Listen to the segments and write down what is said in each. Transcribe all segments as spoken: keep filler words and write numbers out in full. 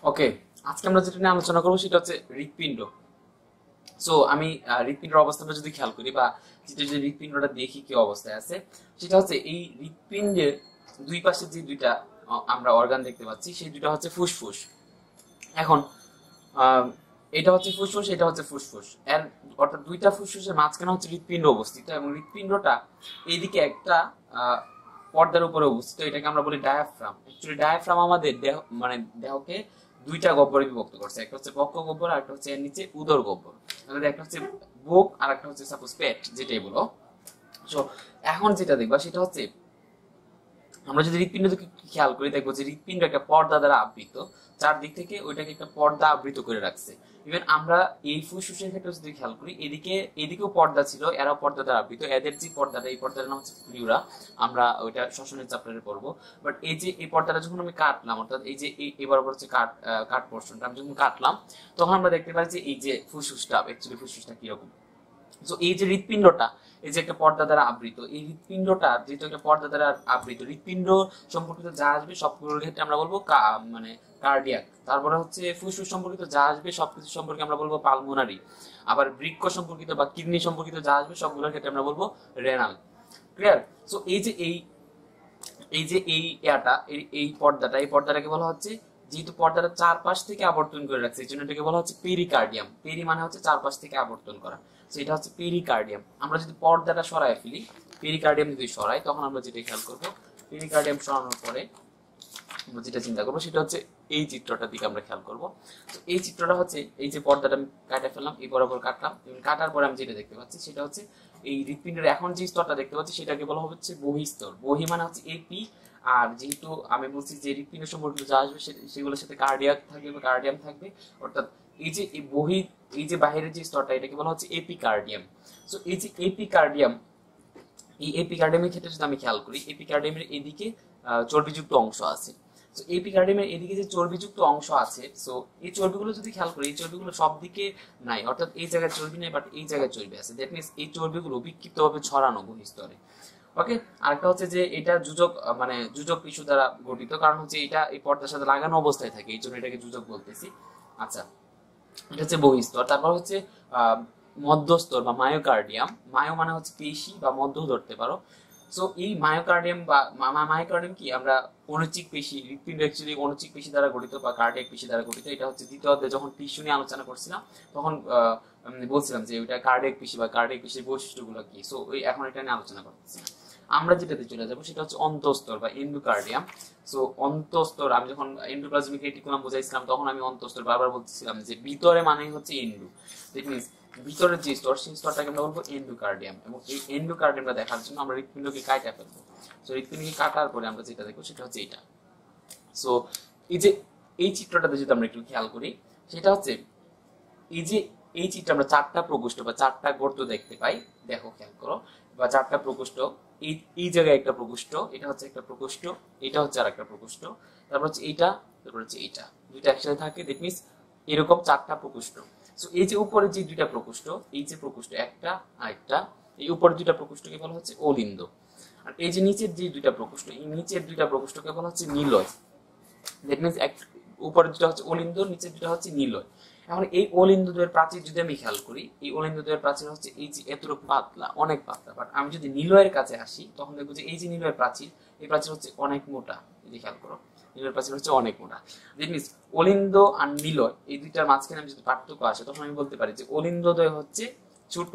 ওকে, আজকে আমরা যেটা নিয়ে আলোচনা করবো সেটা হচ্ছে হৃৎপিণ্ড। সো আমি হৃৎপিণ্ডের অবস্থাটা যদি খেয়াল করি বা যেটা যদি হৃৎপিণ্ডটা দেখি কি অবস্থায় আছে, সেটা হচ্ছে এই হৃৎপিণ্ডের দুই পাশে যে দুইটা আহ, আমরা অর্গান দেখতে পাচ্ছি সেই দুইটা হচ্ছে ফুসফুস। এখন আহ, এটা হচ্ছে ফুসফুস, এটা হচ্ছে ফুসফুস এর অর্থাৎ দুইটা ফুসফুসের মাঝখানে হচ্ছে হৃৎপিণ্ড অবস্থিত এবং হৃৎপিণ্ডটা এইদিকে একটা আহ, পর্দার উপরে অবস্থিত, এটাকে আমরা বলি ডায়াফ্রাম। অ্যাকচুয়ালি ডায়াফ্রাম আমাদের দেহ মানে দেহকে দুইটা গহ্বরে বিভক্ত করছে, একটা হচ্ছে বক্ষ গহ্বর আর একটা হচ্ছে এর নিচে উদর গহ্বর। তাহলে একটা হচ্ছে বুক আর একটা হচ্ছে সাপোজ পেট, যেটাই বলো। সো এখন যেটা দেখবা সেটা হচ্ছে আমরা যদি হৃৎপিণ্ড খেয়াল করি দেখবো যে হৃৎপিণ্ড একটা পর্দা দ্বারা আবৃত, চারদিক থেকে ওইটাকে একটা পর্দা আবৃত করে রাখছে। ইভেন আমরা এই ফুসফুসের ক্ষেত্রে যদি খেয়াল করি, এদিকে এদিকেও পর্দা ছিল, এরাও পর্দা দ্বারা আবৃত। এদের যে পর্দাটা, এই পর্দাটার নাম হচ্ছে প্লিউরা, আমরা ওইটা শ্বসনের চ্যাপ্টারে পড়বো। বাট এই যে এই পর্দাটা যখন আমি কাটলাম, অর্থাৎ এই যে এই বরাবর হচ্ছে কাট কাট পোর্শনটা আমি যখন কাটলাম, তখন আমরা দেখতে পাই যে এই যে ফুসফুসটা অ্যাকচুয়ালি ফুসফুসটা কিরকম। তো এই যে হৃৎপিণ্ডটা, এই যে একটা পর্দা দ্বারা আবৃত, এই হৃৎপিণ্ডটা যেহেতু একটা পর্দা দ্বারা আবৃত, হৃৎপিণ্ড সম্পর্কিত যা আসবে সবগুলোর ক্ষেত্রে আমরা বলবো মানে কার্ডিয়াক। তারপরে হচ্ছে ফুসফুস সম্পর্কিত যা আসবে সবকিছু সম্পর্কে আমরা বলবো পালমোনারি। আবার বৃক্ক সম্পর্কিত বা কিডনি সম্পর্কিত যা আসবে সবগুলোর ক্ষেত্রে আমরা বলবো রেনাল। ক্লিয়ার? সো এই যে এই এই যে এই ইয়াটা এই পর্দাটা, এই পর্দাটাকে বলা হচ্ছে, যেহেতু পর্দাটা চারপাশ থেকে আবর্তন করে রাখছে এই জন্য এটাকে বলা হচ্ছে পেরিকার্ডিয়াম। পেরি মানে হচ্ছে চারপাশ থেকে আবর্তন করা, তো এটা হচ্ছে পেরিকার্ডিয়াম। আমরা যদি পর্দাটা সরাই ফেলি, পেরিকার্ডিয়াম যদি সরাই, তখন আমরা যেটা খেয়াল করবো, পেরিকার্ডিয়াম সরানোর পরে আমরা যেটা চিন্তা করবো সেটা হচ্ছে এই চিত্রটার দিকে আমরা খেয়াল করবো। তো এই চিত্রটা হচ্ছে এই যে পর্দাটা আমি কাটা ফেললাম, এই বরাবর কাটলাম, কাটার পরে আমি যেটা দেখতে পাচ্ছি সেটা হচ্ছে এই হৃৎপিণ্ডের এখন যে স্তরটা দেখতে পাচ্ছি সেটাকে বলা হচ্ছে বহিস্তর। বহি মানে হচ্ছে এপি, আর যেহেতু আমি বলছি যে হৃৎপিণ্ড সম্পর্কিত যা আসবে সেগুলোর সাথে কার্ডিয়াক থাকবে বা কার্ডিয়াম থাকবে, অর্থাৎ এই যে এই বহি এই যে বাহিরের যে স্তরটা এটাকে বলা হচ্ছে এপিকার্ডিয়াম। সো এই যে এপিকার্ডিয়াম, এই এপিকার্ডিয়ামের ক্ষেত্রে যদি আমি খেয়াল করি, এপিকার্ডিয়ামের এদিকে চর্বিযুক্ত অংশ আছে। তো এপিকার্ডিয়ামের এদিকে যে চর্বিযুক্ত অংশ আছে, সো এই চর্বিগুলো যদি খেয়াল করি, এই চর্বিগুলো সব দিকে নাই, অর্থাৎ এই জায়গায় চর্বি নেই বাট এই জায়গায় চর্বি আছে। দ্যাট মিনস এই চর্বিগুলো বিক্ষিপ্তভাবে ছড়ানো বহিস্তরে। ওকে, আরেকটা হচ্ছে যে এটা যুজক মানে যুজক টিস্যু দ্বারা গঠিত, কারণ হচ্ছে এটা এই পর্দার সাথে লাগানো অবস্থায় থাকে, এই জন্য এটাকে যুজক বলতেছি। আচ্ছা, এটা হচ্ছে বহিস্তর। তারপর হচ্ছে আহ মধ্যস্তর বা মায়োকার্ডিয়াম। মায়ো মানে হচ্ছে পেশি বা মধ্য ধরতে পারো। সো এই মায়োকার্ডিয়াম বা মায়োকার্ডিয়াম কি, আমরা অনুচিক পেশি, হৃৎপিণ্ড অ্যাকচুয়ালি অনুচিক পেশি দ্বারা গঠিত বা কার্ডিয়াক পেশি দ্বারা গঠিত। এটা হচ্ছে দ্বিতীয় অধ্যায়ে যখন টিস্যু নিয়ে আলোচনা করছিলাম তখন বলছিলাম যে ওইটা কার্ডিয়াক পেশি বা কার্ডিয়াক পেশির বৈশিষ্ট্যগুলো কি। সো ওই এখন এটা নিয়ে আলোচনা করতেছি না। আমরা যেটাতে চলে যাবো সেটা হচ্ছে অন্তঃস্তর বা এন্ডোকার্ডিয়াম। সো অন্তঃস্তর, আমি যখন এন্ডোপ্লাজমিক রেটিকুলাম বোঝাইছিলাম তখন আমি অন্তঃস্তর বারবার বলতেছিলাম যে ভিতরে মানে হচ্ছে এন্ডো। দ্যাট মিনস ভিতরের যে স্তর, সেই স্তরটাকে আমরা বলবো এন্ডোকার্ডিয়াম। এবং এই এন্ডোকার্ডিয়ামটা দেখার জন্য আমরা হৃৎপিণ্ডকে কাটা ফেলবো। সো হৃৎপিণ্ডকে কাটার পরে আমরা যেটা দেখবো সেটা হচ্ছে এটা। সো এই যে এই চিত্রটাতে যদি আমরা একটু খেয়াল করি, সেটা হচ্ছে এই যে এই চিত্রে আমরা চারটা প্রকোষ্ঠ বা চারটা গর্ত দেখতে পাই। দেখো, খেয়াল করো, বা চারটা প্রকোষ্ঠ, এই এই জায়গায় একটা প্রকোষ্ঠ, এটা হচ্ছে একটা প্রকোষ্ঠ, এটা হচ্ছে আর একটা প্রকোষ্ঠ, তারপর হচ্ছে এইটা, তারপর হচ্ছে এইটা, দুইটা একসাথে থাকে। দ্যাট মিনস এরকম চারটা প্রকোষ্ঠ। সো এই যে উপরে যে দুইটা প্রকোষ্ঠ, এই যে প্রকোষ্ঠ একটা আর একটা, এই উপরে দুইটা প্রকোষ্ঠকে বলা হচ্ছে অলিন্দ। আর এই যে নিচের যে দুইটা প্রকোষ্ঠ, এই নিচের দুইটা প্রকোষ্ঠকে বলা হচ্ছে নিলয়। দ্যাট মিনস এক উপরে দুটা হচ্ছে অলিন্দ, নিচের দুটা হচ্ছে নিলয়। এখন এই অলিন্দদ্বয়ের প্রাচীর যদি আমি খেয়াল করি, এই অলিন্দদ্বয়ের প্রাচীর হচ্ছে এই যে এতটুকু পাতলা, অনেক পাতলা। বাট আমি যদি নিলয়ের কাছে আসি তখন দেখবো যে এই যে নিলয়ের প্রাচীর, এই প্রাচীর হচ্ছে অনেক মোটা। এই যে খেয়াল করো, নিলয়ের প্রাচীর হচ্ছে অনেক মোটা। দ্যাট মিনস অলিন্দ আর নিলয় এই দুইটার মাঝখানে আমি যদি পার্থক্য আসে, তখন আমি বলতে পারি যে অলিন্দদ্বয় হচ্ছে ছোট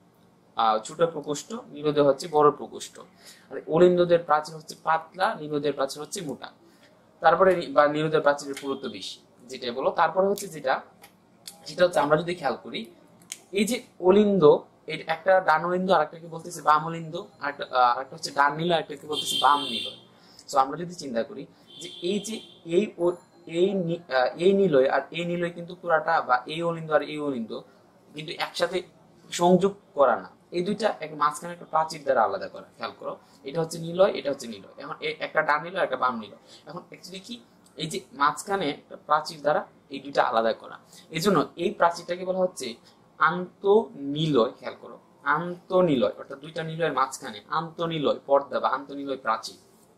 আহ ছোট প্রকোষ্ঠ, নিলদ্বয় হচ্ছে বড় প্রকোষ্ঠ। আর অলিন্দদ্বয়ের প্রাচীর হচ্ছে পাতলা, নিলদ্বয়ের প্রাচীর হচ্ছে মোটা। তারপরে বা নিলদ্বয়ের প্রাচীরের পুরুত্ব বেশি, যেটাই বলো। তারপরে হচ্ছে যেটা সেটা হচ্ছে আমরা যদি খেয়াল করি, এই যে অলিন্দ, এর একটা ডান অলিন্দ আর একটাকে বলতেছি বাম অলিন্দ, আর একটা হচ্ছে ডান নিলয়, একটাকে বলতেছি বাম নিলয়। সো আমরা যদি চিন্তা করি যে এই যে এই এই এই নিলয় আর এই নিলয় কিন্তু পুরাটা, বা এই অলিন্দ আর এই অলিন্দ কিন্তু একসাথে সংযোগ করা না, এই দুইটা এক মাঝখানে একটা প্রাচীর দ্বারা আলাদা করা। খেয়াল করো, এটা হচ্ছে নিলয়, এটা হচ্ছে নিলয়। এখন একটা ডান নিলয়, একটা বাম নিলয়। এখন অ্যাকচুয়ালি কি, এই যে মাঝখানে প্রাচীর দ্বারা এই দুইটা আলাদা করা, এই জন্য এই প্রাচীরটাকে বলা হচ্ছে আন্তঃনিলয়। খেয়াল করো, আন্তঃনিলয়, অর্থাৎ দুইটা নিলয়ের মাঝখানে আন্তঃনিলয় পর্দা বা আন্তঃনিলয় প্রাচীর।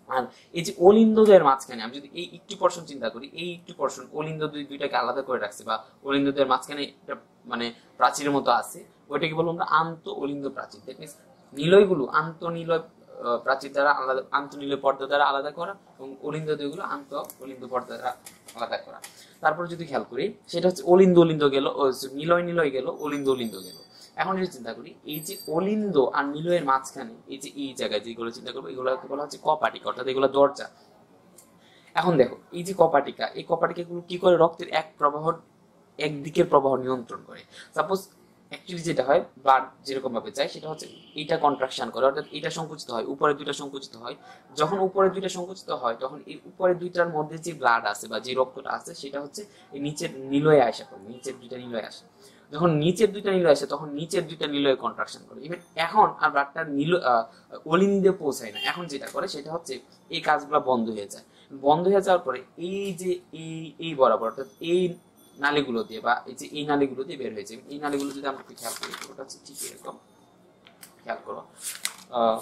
আর এই যে অলিন্দদ্বয়ের মাঝখানে আমি যদি এই একটু পোরশন চিন্তা করি, এই একটু পোরশন অলিন্দদ্বয় দুইটাকে আলাদা করে রাখছে বা অলিন্দদ্বয়ের মাঝখানে মানে প্রাচীরের মতো আছে, ওইটাকে বলবো আমরা আন্ত অলিন্দ প্রাচীর। দ্যাট মিনস নিলয়গুলো আন্ত নিলয় প্রাচীর দ্বারা আলাদা, আন্ত নিলয় পর্দা দ্বারা আলাদা করা, এবং অলিন্দদ্বয়গুলো আন্ত অলিন্দ পর্দা দ্বারা আলাদা করা। তারপরে যদি খেয়াল করি সেটা হচ্ছে অলিন্দ অলিন্দ গেল, নিলয় নিলয় গেল, অলিন্দ অলিন্দ গেল। এখন যদি চিন্তা করি এই যে অলিন্দ আর নিলয়ের মাঝখানে এই যে এই জায়গায় যেগুলো চিন্তা করবো এগুলোকে বলা হচ্ছে কপাটিকা, অর্থাৎ এগুলো দরজা। এখন দেখো এই যে কপাটিকা, এই কপাটিকা গুলো কি করে রক্তের এক প্রবাহ একদিকের প্রবাহ নিয়ন্ত্রণ করে। সাপোজ অ্যাকচুয়ালি যেটা হয় ব্লাড যেরকম ভাবে যায় সেটা হচ্ছে এইটা কন্ট্রাকশন করে, অর্থাৎ এটা সংকুচিত হয়, উপরে দুইটা সংকুচিত হয়। যখন উপরে দুইটা সংকুচিত হয় তখন এই উপরে দুইটার মধ্যে যে ব্লাড আছে বা যে রক্তটা আছে সেটা হচ্ছে এই নিচের নিলয়ে আসা করে, নিচের দুইটা নিলয়ে আসে। যখন নিচের দুইটা নিলয় আসে তখন নিচের দুইটা নিলয়ে কন্ট্রাকশন করে। ইভেন এখন আর ব্লাডটা নিল অলিন্দে পৌঁছায় না, এখন যেটা করে সেটা হচ্ছে এই কাজগুলো বন্ধ হয়ে যায়। বন্ধ হয়ে যাওয়ার পরে এই যে এই এই বরাবর অর্থাৎ এই নালীগুলো দিয়ে বা এই যে এই নালীগুলো দিয়ে বের হয়েছে, এই নালীগুলো যদি আমরা খেয়াল করি ওটা হচ্ছে ঠিক এরকম, খেয়াল করো আহ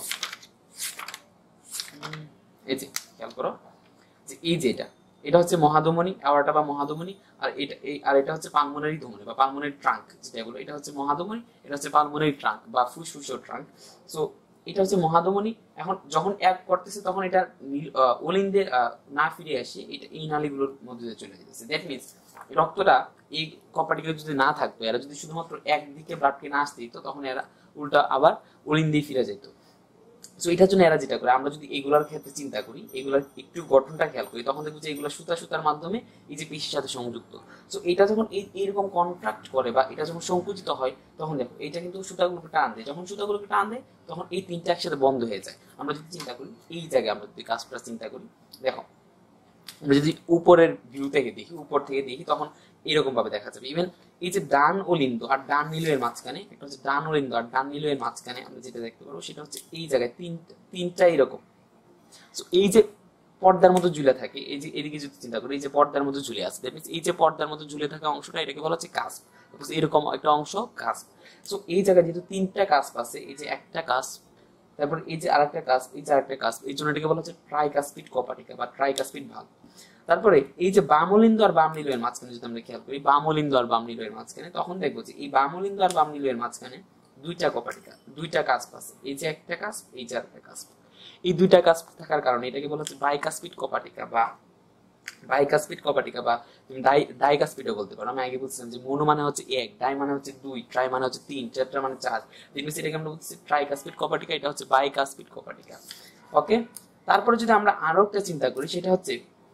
এই যে খেয়াল করো যে এই যে এটা এটা হচ্ছে মহাধমনী আওয়ার্টা বা মহাধমনী, আর এটা এই আর এটা হচ্ছে পালমোনারি ধমনী বা পালমোনারি ট্রাঙ্ক যেটা বলো, এটা হচ্ছে মহাধমনী, এটা হচ্ছে পালমোনারি ট্রাঙ্ক বা ফুসফুসীয় ট্রাঙ্ক। সো এটা হচ্ছে মহাধমনী। এখন যখন এক করতেছে তখন এটা অলিন্দে না ফিরে আসে, এটা এই নালীগুলোর মধ্যে দিয়ে চলে যেতেছে। দ্যাট মিনস রক্তটা এই কপাটিকা যদি না থাকতো, এরা যদি শুধুমাত্র একদিকে ব্লাডকে না আসতে দিত তখন এরা উল্টা আবার অলিন্দে ফিরে যেত। সো এটার জন্য এরা যেটা করে, আমরা যদি এগুলার ক্ষেত্রে চিন্তা করি, এগুলার একটু গঠনটা খেয়াল করি তখন দেখবো যে এগুলো সুতা সুতার মাধ্যমে এই যে পেশির সাথে সংযুক্ত। সো এটা যখন এই এইরকম কন্ট্রাক্ট করে বা এটা যখন সংকুচিত হয় তখন দেখো এটা কিন্তু সুতাগুলোকে টান দেয়, যখন সুতাগুলোকে টান দেয় তখন এই তিনটা একসাথে বন্ধ হয়ে যায়। আমরা যদি চিন্তা করি এই জায়গায় আমরা যদি কাজটা চিন্তা করি, দেখো আমরা যদি উপরের ভিউ থেকে দেখি, উপর থেকে দেখি তখন এরকম ভাবে দেখা যাবে। ইভেন এই যে ডান অলিন্দ আর ডান নিলয়ের মাঝখানে, একটা হচ্ছে ডান অলিন্দ আর ডান নিলয়ের মাঝখানে আমরা যেটা দেখতে পারবো সেটা হচ্ছে এই জায়গায় তিনটা তিনটা এরকম। সো এই যে পর্দার মতো ঝুলে থাকে, এই যে এদিকে যদি চিন্তা করি এই যে পর্দার মতো ঝুলে আছে, দ্যাট মিন্স এই যে পর্দার মতো ঝুলে থাকা অংশটা এটাকে বলা হচ্ছে কাস্প। এরকম একটা অংশ কাস্প। সো এই জায়গায় যেহেতু তিনটা কাস্প আছে, এই যে একটা কাস্প, তারপর এই যে আরেকটা কাস্প, এই যে আরেকটা কাস্প, এই জন্য এটাকে বলা হচ্ছে ট্রাইকাস্পিড কপাটিকা বা ট্রাইকাস্পিড ভালভ। তারপরে এই যে বাম অলিন্দ আর বাম নিলয়ের মাঝখানে যদি আমরা খেয়াল করি, বাম অলিন্দ আর বাম নিলয়ের মাঝখানে, তখন দেখবো যে এই বাম অলিন্দ আর বাম নিলয়ের মাঝখানে দুইটা কপাটিকা, দুইটা কাস্প আছে, এই যে একটা কাস্প, এই যে আরেকটা কাস্প। এই দুইটা কাস্প থাকার কারণে এটাকে বলা হচ্ছে বাইকাস্পিড কপাটিকা বা বাইকাস্পিড কপাটিকা বা তুমি ডাই ডাইকাস্পিডও বলতে পারো। আমি আগে বলছিলাম যে মোনো মানে হচ্ছে এক, ডাই মানে হচ্ছে দুই, ট্রাই মানে হচ্ছে তিন, টেট্রা মানে চার। দেখবেন এটাকে আমরা বলছি ট্রাইকাস্পিড কপাটিকা, এটা হচ্ছে বাইকাস্পিড কপাটিকা। ওকে, তারপরে যদি আমরা আরো একটা চিন্তা করি সেটা হচ্ছে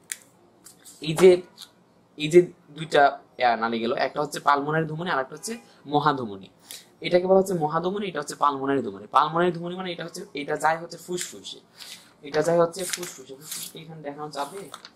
এই যে এই যে দুইটা নালী গেল, একটা হচ্ছে পালমোনারি ধমনী আর একটা হচ্ছে মহাধমনী। এটাকে বলা হচ্ছে মহাধমনী, এটা হচ্ছে পালমোনারি ধমনী। পালমোনারি ধমনী মানে এটা হচ্ছে এটা যায় হচ্ছে ফুসফুসে, এটা যায় হচ্ছে ফুসফুসে। ফুসফুসে এখানে দেখানো যাবে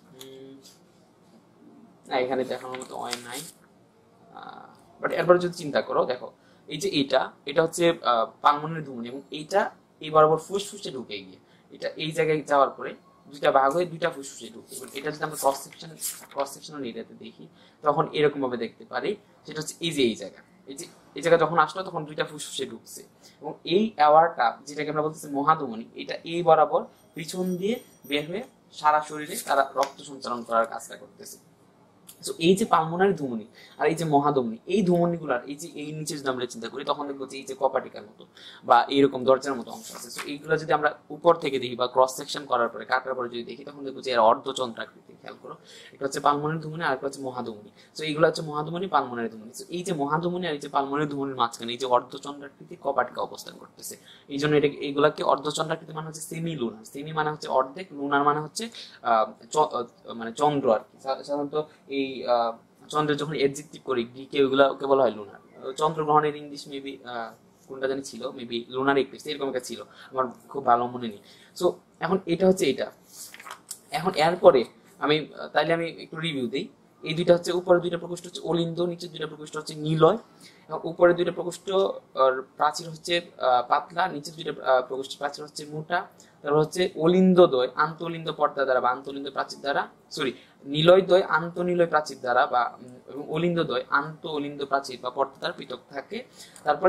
না, এখানে দেখানোর মতো হয় নাই। বাট এরপর যদি চিন্তা করো দেখো এই যে এটা এটা হচ্ছে পালমোনারি ধমনী এবং এইটা এই বরাবর ফুসফুসে ঢুকে গিয়ে এটা এই জায়গায় যাওয়ার পরে দুইটা ভাগ হয়ে দুইটা ফুসফুসে ঢুকে। এটা যদি আমরা ক্রস সেকশন ক্রস সেকশনাল এরিয়াতে দেখি তখন এরকম ভাবে দেখতে পারি, সেটা হচ্ছে এই যে এই জায়গা, এই যে এই জায়গা যখন আসলো তখন দুইটা ফুসফুসে ঢুকছে এবং এই অ্যাওয়ারটা যেটাকে আমরা বলতেছি মহাধমনী, এটা এই বরাবর পিছন দিয়ে বের হয়ে সারা শরীরে তারা রক্ত সঞ্চালন করার কাজটা করতেছে। সো এই যে পালমোনারি ধমনী আর এই যে মহাধমনী, এই ধমনীগুলার এই যে এই নিচে যদি আমরা চিন্তা করি তখন দেখবো যে এই যে কপাটিকার মতো বা এইরকম দরজার মতো অংশ আছে। সো এইগুলো যদি আমরা উপর থেকে দেখি বা ক্রস সেকশন করার পরে কাটার পরে যদি দেখি তখন দেখবো যে এর অর্ধচন্দ্রাকৃতি। খেয়াল করো, এটা হচ্ছে পালমোনারি ধমনী আর একটা হচ্ছে মহাধমনী। সো এইগুলো হচ্ছে মহাধমনী, পালমোনারি ধমনী। সো এই যে মহাধমনী আর এই যে পালমোনারি ধমনীর মাঝখানে এই যে অর্ধচন্দ্রাকৃতি কপাটিকা অবস্থান করতেছে, এই জন্য এটা এইগুলাকে অর্ধচন্দ্রাকৃতি মানে হচ্ছে সেমি লুনার। সেমি মানে হচ্ছে অর্ধেক, লুনার মানে হচ্ছে আহ মানে চন্দ্র আর কি। সাধারণত এই চন্দ্রের যখন এডজেক্টিভ করি গ্রিকে ওইগুলোকে বলা হয় লুনার। চন্দ্রগ্রহণের ইংলিশ মেবি কোনটা জানি ছিল, মেবি লুনার ইক্লিপস এরকম একটা ছিল, আমার খুব ভালো মনে নেই। সো এখন এটা হচ্ছে এটা। এখন এরপরে আমি তাইলে আমি একটু রিভিউ দিই। এই দুইটা হচ্ছে উপরে দুইটা প্রকোষ্ঠ হচ্ছে অলিন্দ, নিচের দুইটা প্রকোষ্ঠ হচ্ছে নিলয়। এবং উপরে দুইটা প্রকোষ্ঠ প্রাচীর হচ্ছে পাতলা, নিচের দুইটা প্রকোষ্ঠ প্রাচীর হচ্ছে মোটা। তারপর হচ্ছে অলিন্দদ্বয় আন্তঃলিন্দ পর্দা দ্বারা বা আন্তঃলিন্দ প্রাচীর দ্বারা, সরি নিলয়দ্বয় আন্তঃনিলয় প্রাচীর দ্বারা বা অলিন্দদ্বয় আন্তঃ অলিন্দ প্রাচীর বা পর্দা দ্বারা পৃথক থাকে। তারপরে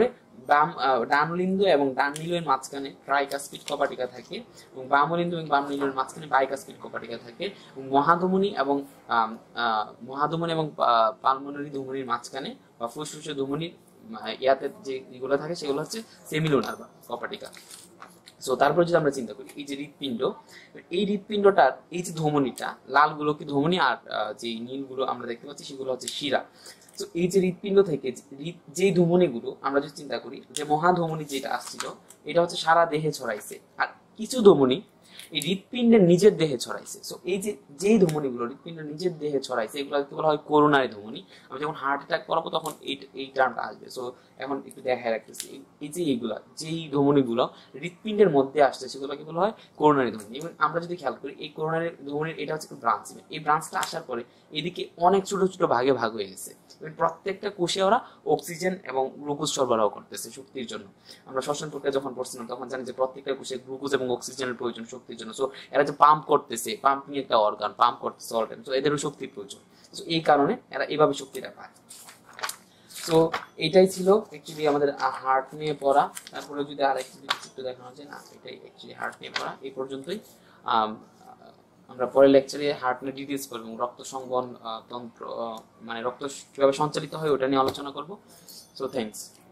বাম ডানলিঙ্গ এবং ডানলিঙ্গের মাঝখানে ট্রাইকাসপিড কপাটিকা থাকে এবং বামলিঙ্গ এবং বামলিঙ্গের মাঝখানে বাইকাসপিড কপাটিকা থাকে এবং মহাধমনী এবং মহাধমনী এবং পালমোনারি ধমনীর মাঝখানে বা ফুসফুসের ধমনীর ইয়াতে যে যেগুলো থাকে সেগুলো হচ্ছে সেমিলুনার বা কপাটিকা। সো তারপর যদি আমরা চিন্তা করি এই যে হৃৎপিণ্ড, এই হৃৎপিণ্ডটার এই যে ধমনীটা লালগুলো কি ধমনী আর যে নীলগুলো আমরা দেখতে পাচ্ছি সেগুলো হচ্ছে শিরা। তো এই যে হৃৎপিণ্ড থেকে যে ধমনীগুলো আমরা যদি চিন্তা করি যে মহাধমনী যেটা আসছিল এটা হচ্ছে সারা দেহে ছড়াইছে, আর কিছু ধমনী এই হৃৎপিণ্ডের নিজের দেহে ছড়াইছে। সো এই যে যেই ধমনীগুলো হৃৎপিণ্ডের নিজের দেহে ছড়াইছে এগুলোকে বলা হয় করোনারি ধমনী। আমি যখন হার্ট অ্যাটাক করাবো তখন এই এই টার্মটা আসবে। সো এখন একটু দেখায় রাখতেছি এই যে এইগুলা যেই ধমনীগুলো হৃৎপিণ্ডের মধ্যে আসছে সেগুলোকে বলা হয় করোনারি ধমনী। এবং আমরা যদি খেয়াল করি এই করোনারি ধমনীর এটা হচ্ছে ব্রাঞ্চ, এই ব্রাঞ্চটা আসার পরে এদিকে অনেক ছোট ছোট ভাগে ভাগ হয়ে গেছে। প্রত্যেকটা কোষে ওরা অক্সিজেন এবং গ্লুকোজ সরবরাহ করতেছে শক্তির জন্য। আমরা শ্বসন প্রক্রিয়া যখন পড়ছিলাম তখন জানি যে প্রত্যেকটা কোষে গ্লুকোজ এবং অক্সিজেনের প্রয়োজন শক্তির জন্য। সো এরা যে পাম্প করতেছে, পাম্পিং একটা অর্গান, পাম্প করতেছে অল টাইম, সো এদেরও শক্তির প্রয়োজন। সো এই কারণে এরা এভাবে শক্তিটা পায়। সো এটাই ছিল অ্যাকচুয়ালি আমাদের হার্ট নিয়ে পড়া। তারপরে যদি আর একটু একটু দেখানো যায় না, এটাই অ্যাকচুয়ালি হার্ট নিয়ে পড়া। এই পর্যন্তই। আমরা পরের লেকচারে হার্ট নিয়ে ডিটেলস করবো, রক্ত সংবহন তন্ত্র মানে রক্ত কিভাবে সঞ্চালিত হয় ওটা নিয়ে আলোচনা করব। So thanks.